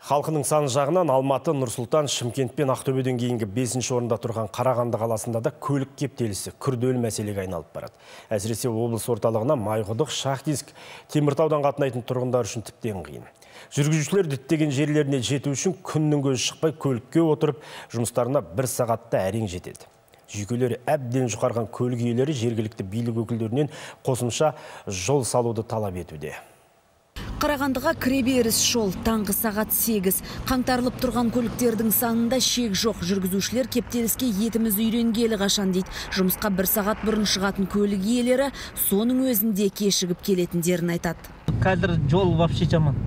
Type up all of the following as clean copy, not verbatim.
Халқының саны жағынан Алматы, Нұр-Сұлтан, Шымкент пен Ақтөбеден кейінгі 5-ші орында тұрған Қарағанды қаласында да көлік кептелісі күрделі мәселеге айналып барады. Әсіресе облыс орталығына Майқұдық, Шахтинск, Теміртаудан қатынайтын тұрғындар үшін тіптен қиын. Жүргізушілер діттеген жерлеріне жету үшін күннің көзі шықпай көлікке отырып, жұмыстарына 1 сағатта әрең жетеді. Жүйкелері әбден жұқарған көлік иелері жергілікті билік өкілдерінен қосымша жол салуды талап етуде. Қарағандыға кіреберіс жол, таңғы сағат 8. Қаңтарылып тұрған көліктердің санында шек жоқ. Жүргізушілер кептеліске етіміз үйренгелі қашан дейді. Жұмысқа 1 сағат бұрын шығатын көлік иелері соның өзінде кешігіп келетіндерін айтады. Қазір жол вообще жаман.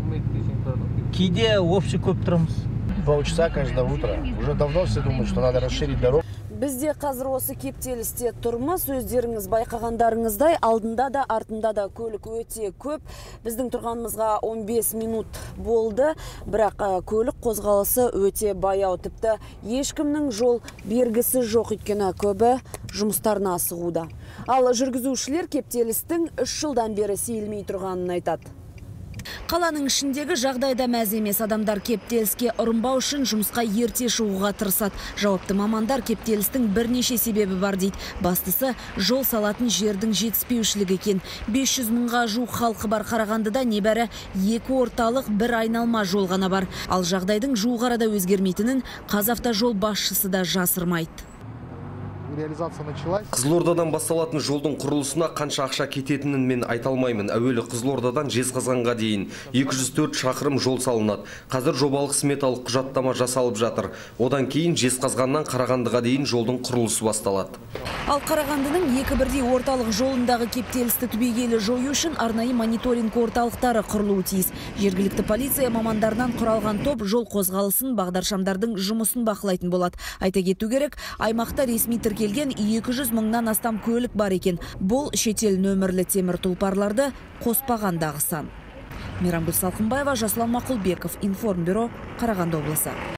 Кейде общий көп тұрамыз. Полчаса каждое утро. Уже давно все думают, что надо расширить дорогу. Бізде қазір осы кептелісте тұрмыз. Өздеріңіз байқағандарыңыздай, алдында да артында да көлік өте көп. Біздің тұрғанымызға 15 минут болды, бірақ көлік қозғалысы өте баяу. Тіпті ешкімнің жол бергісі жоқ, өйткені көбі жұмыстарына асығуда. Ал жүргізушілер кептелістің 3 жылдан бері сейілмей тұрғанын айтады. Қаланың ішіндегі жағдайда мәз емес, адамдар кептеліске ұрынбау үшін жұмысқа ерте шығуға тырысады. Жауапты мамандар кептелістің бірнеше себебі бар дейді. Бастысы жол салатын жердің жетіспеушілігі екен. 500 мыңға жуық халқы бар Қарағандыда небәрі 2 орталық, 1 айналма жол ғана бар. Ал жағдайдың жуық арада өзгермейтінін Қазавтожол басшысы да жасырмайды. Қызылордадан басталатын жолдың құрылысына қанша ақша кететінін мен айта алмаймын. Әуелі Қызылордадан Жезқазғанға дейін 204 шақырым жол салынады. Қазір жобалық сметалық құжаттама жасалып жатыр. Одан кейін Жезқазғаннан Қарағандыға дейін жолдың құрылысы басталады. Ал Қарағандының 2 бірдей орталық жолындағы кептелісті түбегейлі жою үшін арнайы мониторинг орталықтары құрылуы тиіс. Жергілікті полиция мамандарынан құралған топ жол қозғалысын, бағдаршамдардың жұмысын бақылайтын болады. Айта кету керек, аймақта ресми тіркелген 200 мыңнан астам көлік бар екен. Бұл шетел нөмірлі темір тұлпарларды қоспағандағы сан. Мейрамгүл Салқынбаева, Жасұлан Мақұлбеков, Информбюро, Қарағанды облысы.